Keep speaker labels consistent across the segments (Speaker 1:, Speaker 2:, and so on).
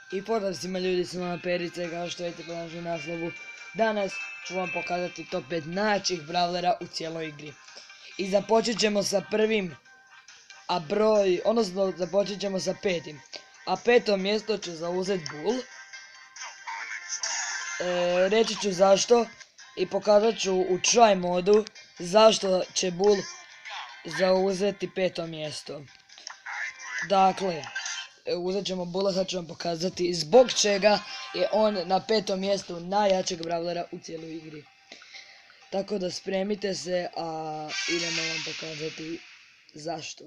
Speaker 1: I pozdrav svima ljudi, s vama Perice, kao što vidite po našem naslovu. Danas ću vam pokazati top 5 najjačih brawlera u cijeloj igri. I započet ćemo sa prvim, započet ćemo sa petim. A peto mjesto će zauzeti Bull. Reći ću zašto i pokazat ću u try modu zašto će Bull zauzeti peto mjesto. Dakle, uzet ćemo Bulla, sad ću vam pokazati zbog čega je on na petom mjestu najjačeg brawlera u cijeloj igri. Tako da spremite se, a idemo vam pokazati zašto.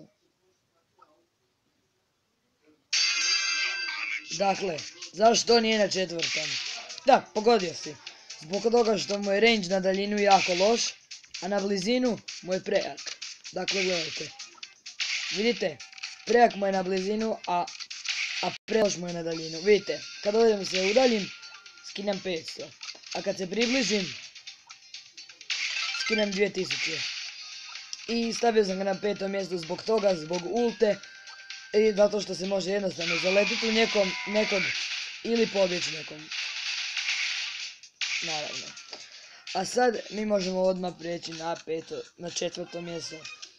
Speaker 1: Dakle, zašto nije na četvrtom? Da, pogodio si. Zbog toga što mu je range na daljinu jako loš, a na blizinu mu je prejak. Dakle, gledajte. Vidite, prejak mu je na blizinu, a prelož mu je na daljinu. Vidite, kad ovdje se udaljim, skinem 500. A kad se približim, skinem 2000. I stavio sam ga na peto mjesto zbog toga, zbog ulte. I zato što se može jednostavno zaletiti u nekog ili pobjeći nekom. Naravno. A sad mi možemo odmah prijeći na četvrto mjesto.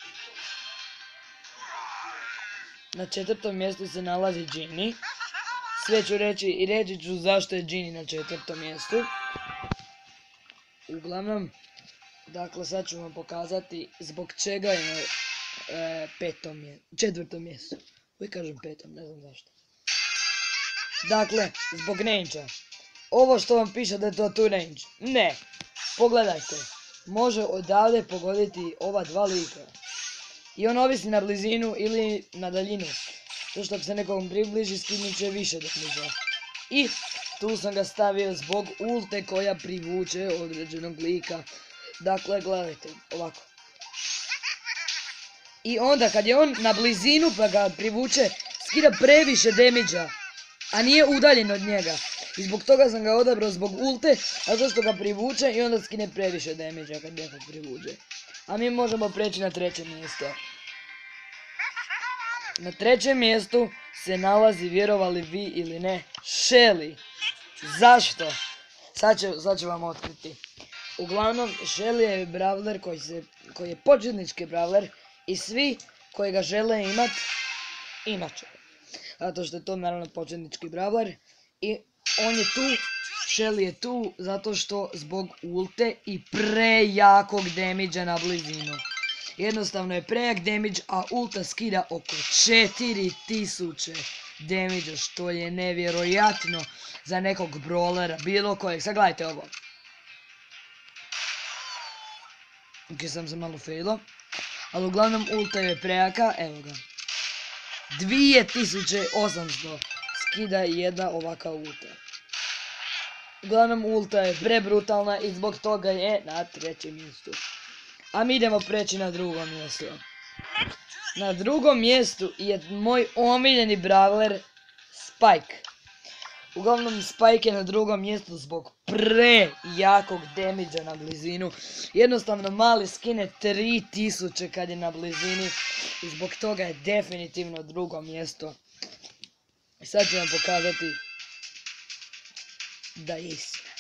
Speaker 1: Na četvrtom mjestu se nalazi Genie. Sve ću reći i reći ću zašto je Genie na četvrtom mjestu. Uglavnom, dakle sad ću vam pokazati zbog čega je na četvrtom mjestu. Uvijek kažem petom, ne znam zašto. Dakle, zbog range-a. Ovo što vam piše da je to tu range. Ne, pogledajte. Može odavde pogoditi ova dva lika. I on ovisi na blizinu ili na daljinu. To što se nekom približi skinut će više damage. I tu sam ga stavio zbog ulte koja privuče određenog lika. Dakle, gledajte, ovako. I onda kad je on na blizinu pa ga privuče, skida previše damage-a, a nije udaljen od njega. I zbog toga sam ga odabrao zbog ulte, a to što ga privuče i onda skine previše damage-a kad nekog privuče. A mi možemo preći na treće mjesto. Na trećem mjestu se nalazi, vjerovali vi ili ne, Shelly. Zašto? Sad ću vam otkriti. Uglavnom, Shelly je brawler koji je početnički brawler i svi koji ga žele imat će. Zato što je to naravno početnički brawler i on je tu, Shelly je tu zato što zbog ulte i prejakog damage-a na blizinu. Jednostavno je prejak damage, a ulta skida oko 4000 damage-a, što je nevjerojatno za nekog brawlera, bilo kojeg. Sad gledajte ovo. Ok, sam se malo failo. Ali uglavnom ulta je prejaka, evo ga. 2800 skida jedna ovaka ulta. Uglavnom ulta je prebrutalna i zbog toga je na trećem mjestu. A mi idemo preći na drugo mjesto. Na drugom mjestu je moj omiljeni brawler Spike. Uglavnom Spike je na drugom mjestu zbog prejakog damage-a na blizinu. Jednostavno mali skine 3000 kad je na blizini. I zbog toga je definitivno drugo mjesto. I sad ću vam pokazati da je istina.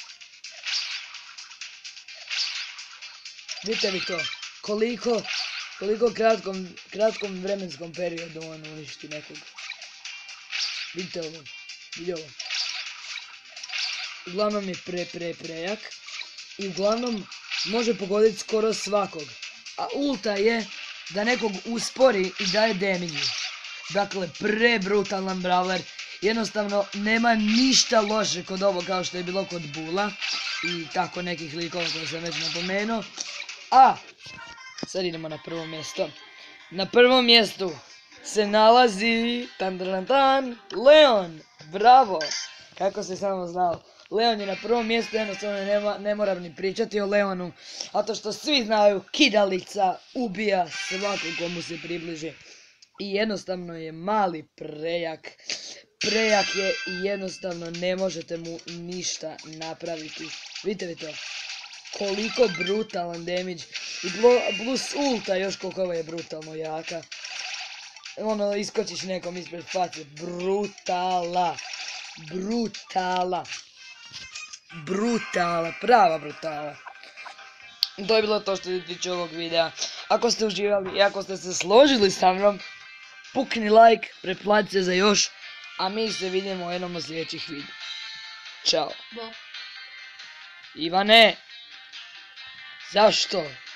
Speaker 1: Vidite li to? Koliko kratkom vremenskom periodu on uništi nekog. Vidite ovo. Vidite ovo. Uglavnom je prejak. I uglavnom može pogoditi skoro svakog. A ulta je da nekog uspori i daje damage. Dakle, prebrutalan brawler. Jednostavno nema ništa loše kod ovo kao što je bilo kod Bulla. I tako nekih likova koje sam već napomenuo. A, sad idemo na prvo mjesto. Na prvom mjestu se nalazi Leon. Bravo! Kako se samo znao. Leon je na prvom mjestu, jednostavno ne moram ni pričati o Leonu. Zato što svi znaju, kidalica ubija svakog komu se približi. I jednostavno je mali prejak. Prejak je i jednostavno ne možete mu ništa napraviti. Vidite li to? Koliko brutalan damage. I plus ulta još koliko ovo je brutalno jaka. Ono, iskočiš nekom ispred face. Brutala. brutala. Brutala, prava brutala. To je bilo to što se tiče ovog videa. Ako ste uživali i ako ste se složili sa mnom, pukni like, pretplati se za još, a mi se vidimo u jednom od sljedećih videa. Ćao.
Speaker 2: Bok.
Speaker 1: Ivane, zašto?